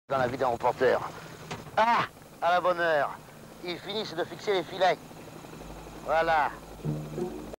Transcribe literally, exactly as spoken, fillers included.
dans la vie d'un reporter. Ah, à la bonne heure. Ils finissent de fixer les filets. Voilà.